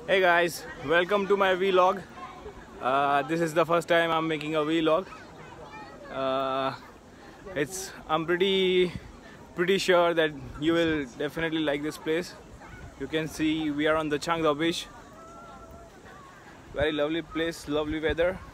Hey guys, welcome to my vlog. This is the first time I'm making a vlog. Uh, I'm pretty sure that you will definitely like this place. You can see we are on the Changdao beach. Very lovely place, lovely weather.